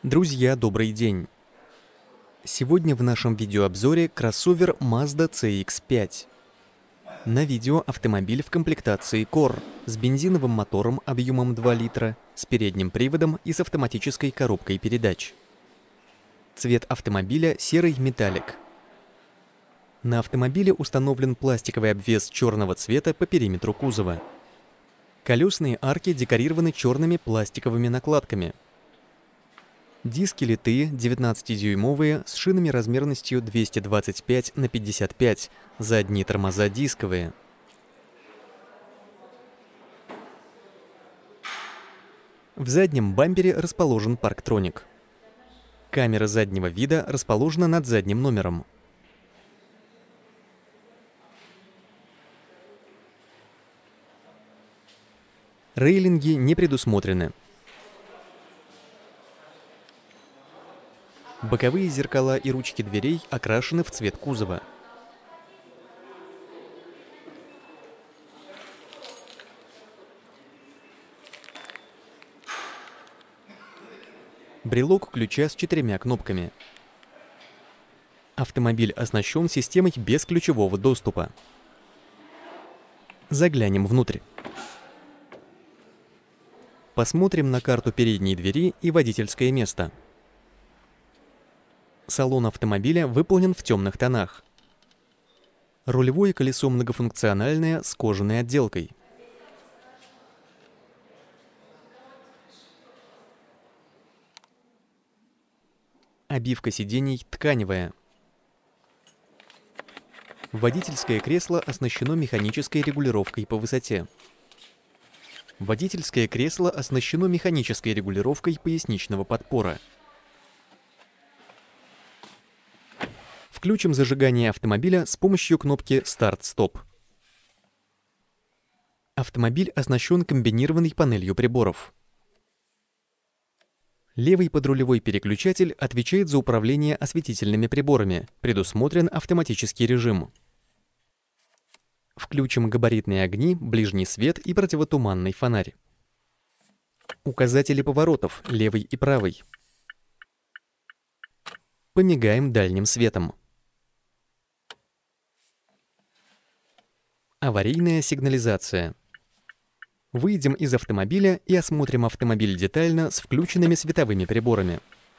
Друзья, добрый день! Сегодня в нашем видеообзоре кроссовер Mazda CX-5. На видео автомобиль в комплектации Core с бензиновым мотором объемом 2 литра, с передним приводом и с автоматической коробкой передач. Цвет автомобиля серый металлик. На автомобиле установлен пластиковый обвес черного цвета по периметру кузова. Колесные арки декорированы черными пластиковыми накладками. Диски литые 19-дюймовые с шинами размерностью 225 на 55, задние тормоза дисковые. В заднем бампере расположен парктроник. Камера заднего вида расположена над задним номером. Рейлинги не предусмотрены. Боковые зеркала и ручки дверей окрашены в цвет кузова. Брелок ключа с 4 кнопками. Автомобиль оснащен системой бесключевого доступа. Заглянем внутрь. Посмотрим на карту передней двери и водительское место. Салон автомобиля выполнен в темных тонах. Рулевое колесо многофункциональное с кожаной отделкой. Обивка сидений тканевая. Водительское кресло оснащено механической регулировкой по высоте. Водительское кресло оснащено механической регулировкой поясничного подпора. Включим зажигание автомобиля с помощью кнопки «Старт-стоп». Автомобиль оснащен комбинированной панелью приборов. Левый подрулевой переключатель отвечает за управление осветительными приборами, предусмотрен автоматический режим. Включим габаритные огни, ближний свет и противотуманный фонарь. Указатели поворотов, левый и правый. Помигаем дальним светом. Аварийная сигнализация. Выйдем из автомобиля и осмотрим автомобиль детально с включенными световыми приборами.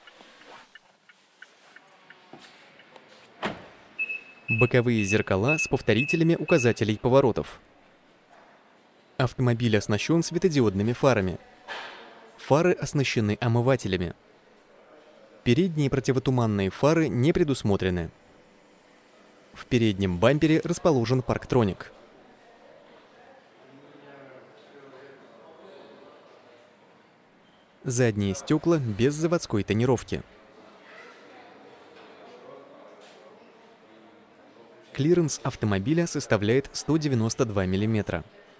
Боковые зеркала с повторителями указателей поворотов. Автомобиль оснащен светодиодными фарами. Фары оснащены омывателями. Передние противотуманные фары не предусмотрены. В переднем бампере расположен парктроник. Задние стекла без заводской тонировки. Клиренс автомобиля составляет 192 мм.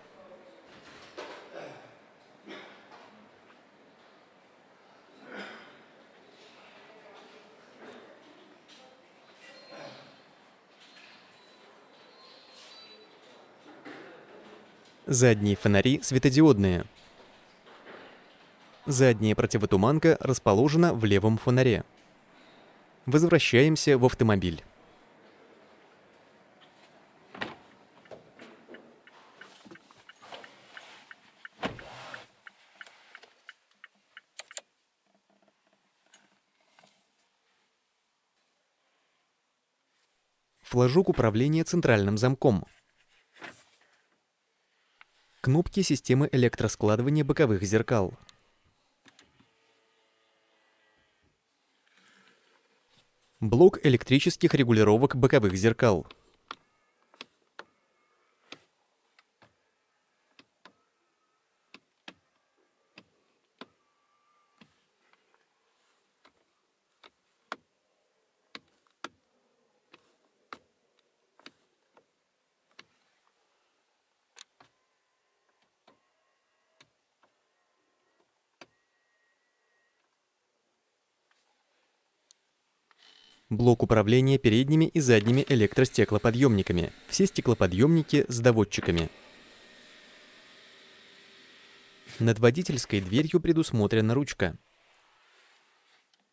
Задние фонари светодиодные. Задняя противотуманка расположена в левом фонаре. Возвращаемся в автомобиль. Флажок управления центральным замком. Кнопки системы электроскладывания боковых зеркал. Блок электрических регулировок боковых зеркал. Блок управления передними и задними электростеклоподъемниками. Все стеклоподъемники с доводчиками. Над водительской дверью предусмотрена ручка.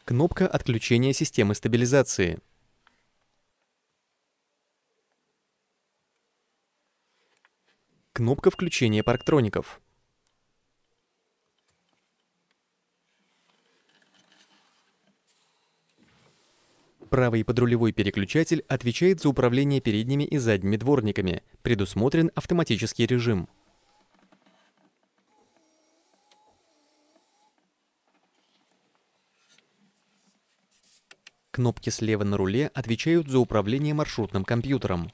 Кнопка отключения системы стабилизации. Кнопка включения парктроников. Правый подрулевой переключатель отвечает за управление передними и задними дворниками. Предусмотрен автоматический режим. Кнопки слева на руле отвечают за управление маршрутным компьютером.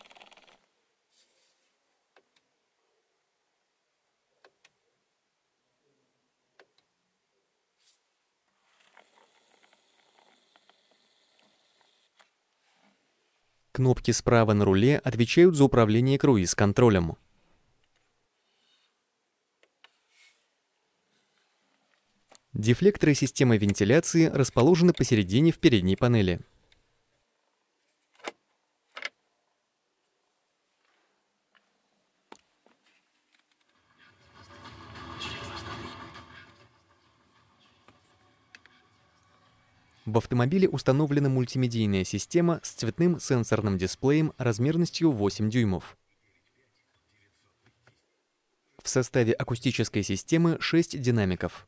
Кнопки справа на руле отвечают за управление круиз-контролем. Дефлекторы системы вентиляции расположены посередине в передней панели. В автомобиле установлена мультимедийная система с цветным сенсорным дисплеем размерностью 8 дюймов. В составе акустической системы 6 динамиков.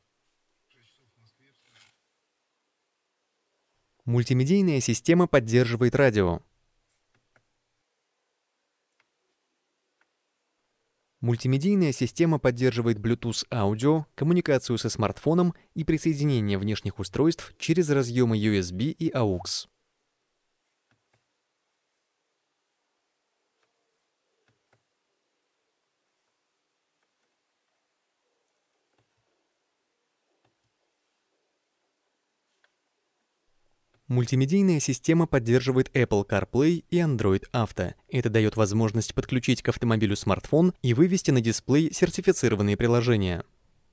Мультимедийная система поддерживает радио. Мультимедийная система поддерживает Bluetooth аудио, коммуникацию со смартфоном и присоединение внешних устройств через разъемы USB и AUX. Мультимедийная система поддерживает Apple CarPlay и Android Auto. Это дает возможность подключить к автомобилю смартфон и вывести на дисплей сертифицированные приложения.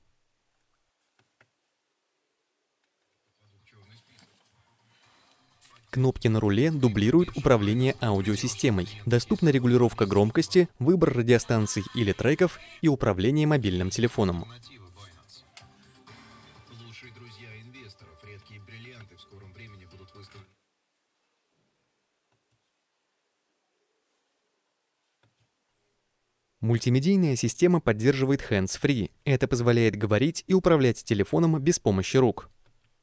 Кнопки на руле дублируют управление аудиосистемой. Доступна регулировка громкости, выбор радиостанций или треков и управление мобильным телефоном. Мультимедийная система поддерживает hands-free. Это позволяет говорить и управлять телефоном без помощи рук.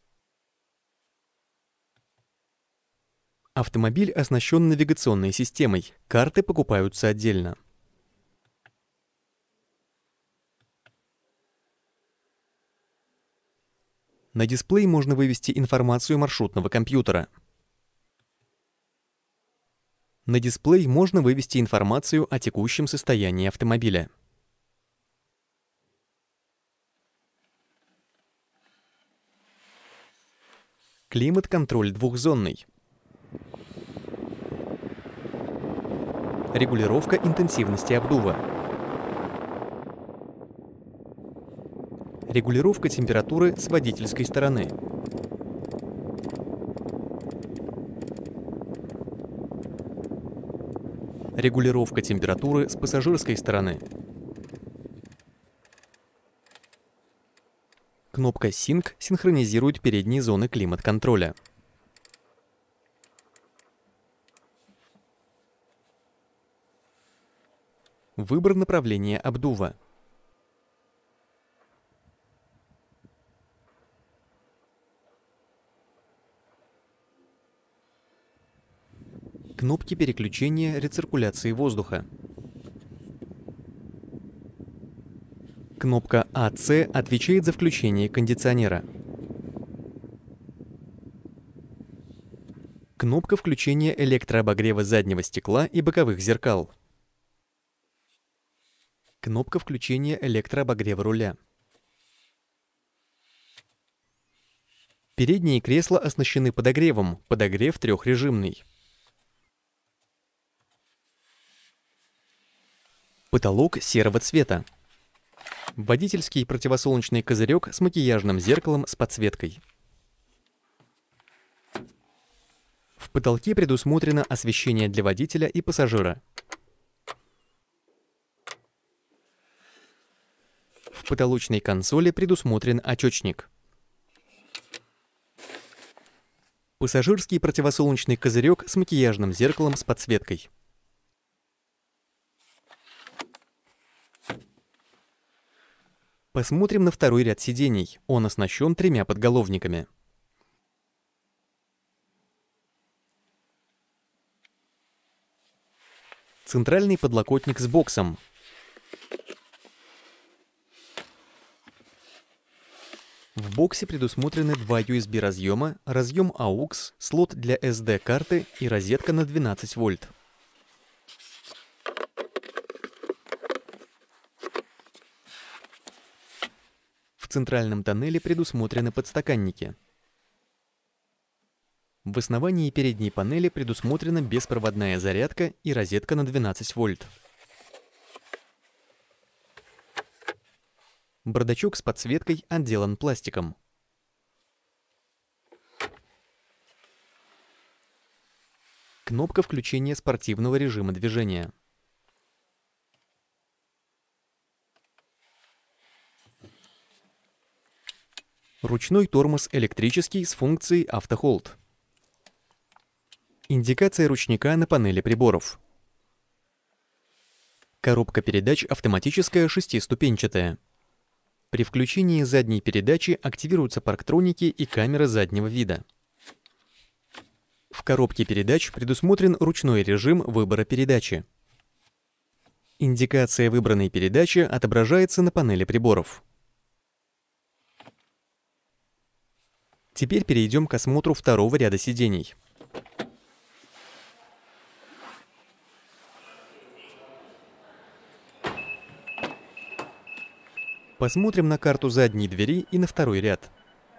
Автомобиль оснащен навигационной системой. Карты покупаются отдельно. На дисплей можно вывести информацию маршрутного компьютера. На дисплей можно вывести информацию о текущем состоянии автомобиля. Климат-контроль двухзонный. Регулировка интенсивности обдува. Регулировка температуры с водительской стороны. Регулировка температуры с пассажирской стороны. Кнопка Sync синхронизирует передние зоны климат-контроля. Выбор направления обдува. Кнопки переключения рециркуляции воздуха. Кнопка AC отвечает за включение кондиционера. Кнопка включения электрообогрева заднего стекла и боковых зеркал. Кнопка включения электрообогрева руля. Передние кресла оснащены подогревом. Подогрев трехрежимный. Потолок серого цвета. Водительский противосолнечный козырек с макияжным зеркалом с подсветкой. В потолке предусмотрено освещение для водителя и пассажира. В потолочной консоли предусмотрен очечник. Пассажирский противосолнечный козырек с макияжным зеркалом с подсветкой. Посмотрим на второй ряд сидений. Он оснащен 3 подголовниками. Центральный подлокотник с боксом. В боксе предусмотрены 2 USB разъема, разъем AUX, слот для SD-карты и розетка на 12 вольт. В центральном тоннеле предусмотрены подстаканники. В основании передней панели предусмотрена беспроводная зарядка и розетка на 12 вольт. Бардачок с подсветкой отделан пластиком. Кнопка включения спортивного режима движения. Ручной тормоз электрический с функцией автохолд. Индикация ручника на панели приборов. Коробка передач автоматическая 6-ступенчатая. При включении задней передачи активируются парктроники и камера заднего вида. В коробке передач предусмотрен ручной режим выбора передачи. Индикация выбранной передачи отображается на панели приборов. Теперь перейдем к осмотру второго ряда сидений. Посмотрим на карту задней двери и на второй ряд.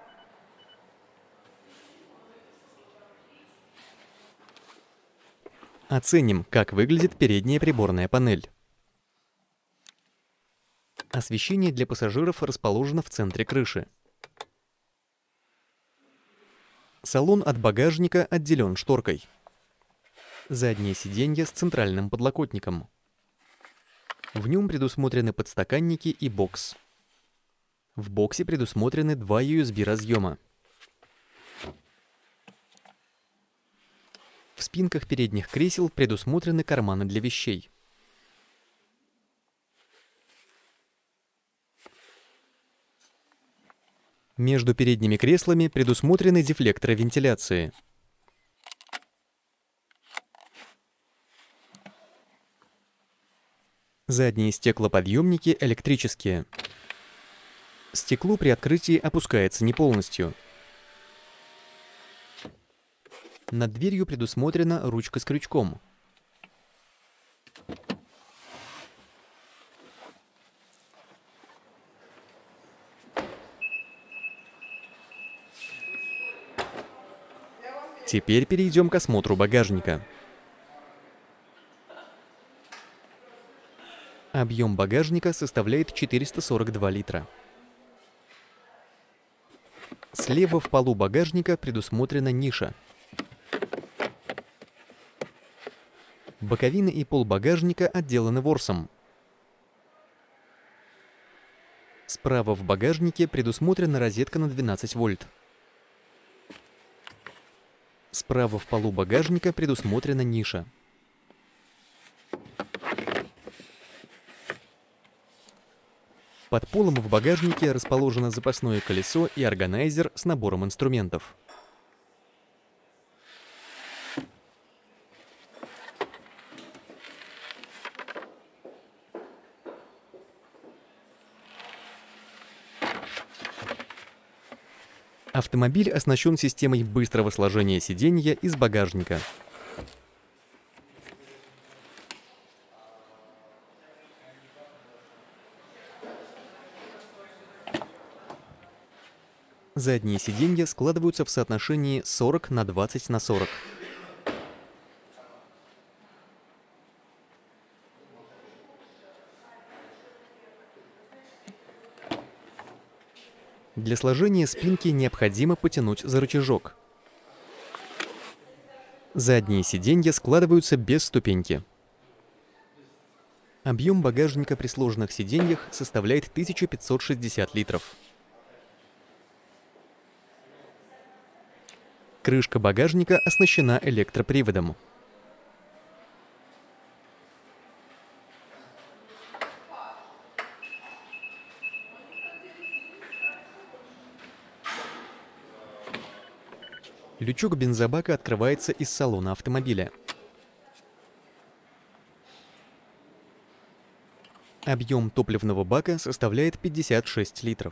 Оценим, как выглядит передняя приборная панель. Освещение для пассажиров расположено в центре крыши. Салон от багажника отделен шторкой. Заднее сиденье с центральным подлокотником. В нем предусмотрены подстаканники и бокс. В боксе предусмотрены 2 USB разъема. В спинках передних кресел предусмотрены карманы для вещей. Между передними креслами предусмотрены дефлекторы вентиляции. Задние стеклоподъемники электрические. Стекло при открытии опускается не полностью. Над дверью предусмотрена ручка с крючком. Теперь перейдем к осмотру багажника. Объем багажника составляет 442 литра. Слева в полу багажника предусмотрена ниша. Боковины и пол багажника отделаны ворсом. Справа в багажнике предусмотрена розетка на 12 вольт. Справа в полу багажника предусмотрена ниша. Под полом в багажнике расположено запасное колесо и органайзер с набором инструментов. Автомобиль оснащен системой быстрого сложения сиденья из багажника. Задние сиденья складываются в соотношении 40 на 20 на 40. Для сложения спинки необходимо потянуть за рычажок. Задние сиденья складываются без ступеньки. Объем багажника при сложенных сиденьях составляет 1560 литров. Крышка багажника оснащена электроприводом. Лючок бензобака открывается из салона автомобиля. Объем топливного бака составляет 56 литров.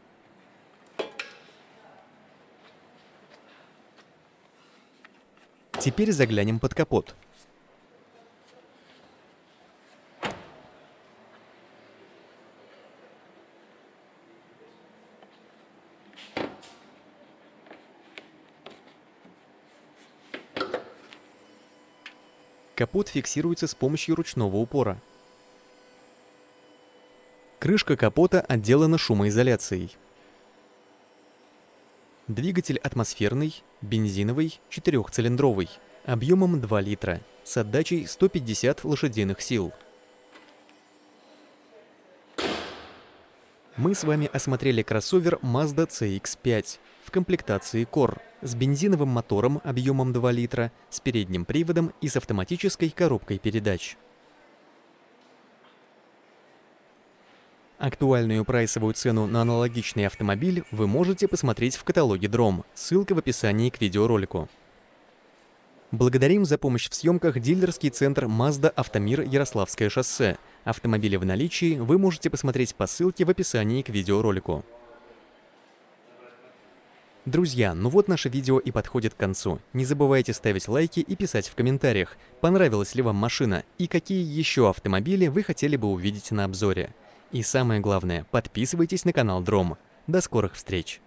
Теперь заглянем под капот. Капот фиксируется с помощью ручного упора. Крышка капота отделана шумоизоляцией. Двигатель атмосферный, бензиновый, 4-цилиндровый, объемом 2 литра, с отдачей 150 лошадиных сил. Мы с вами осмотрели кроссовер Mazda CX-5 в комплектации Core с бензиновым мотором объемом 2 литра, с передним приводом и с автоматической коробкой передач. Актуальную прайсовую цену на аналогичный автомобиль вы можете посмотреть в каталоге DROM, ссылка в описании к видеоролику. Благодарим за помощь в съемках дилерский центр Mazda Автомир Ярославское шоссе. Автомобили в наличии вы можете посмотреть по ссылке в описании к видеоролику. Друзья, ну вот наше видео и подходит к концу. Не забывайте ставить лайки и писать в комментариях, понравилась ли вам машина и какие еще автомобили вы хотели бы увидеть на обзоре. И самое главное, подписывайтесь на канал DROM. До скорых встреч!